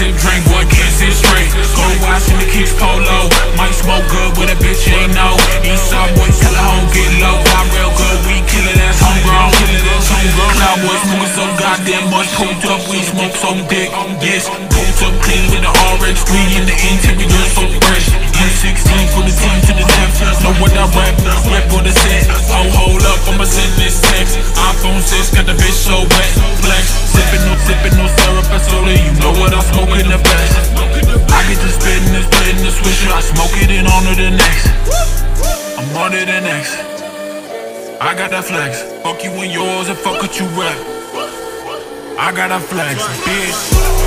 sip, drink, boy, can't sit straight. Go watch in the kicks polo. Might smoke good with a bitch you ain't know. Eastside boys tell her home get low. I real good, we kill it, that's homegrown. Cloud boys smoking so goddamn much. Pulled up, we smoke some dick. Yes, pulled up clean with the RX3 in the interior, so fresh. M16 for the team to the left. Know what I rap on the set. Oh, hold up, I'ma send this text. iPhone 6 got the bitch so wet. Flex, sippin' no syrup and soda. You know what I'm smoking the best. I get to spittin' the swisher. I smoke it and on to the next. I'm on to the next. I got that flex. Fuck you and yours and fuck what you rap. I got that flex, bitch.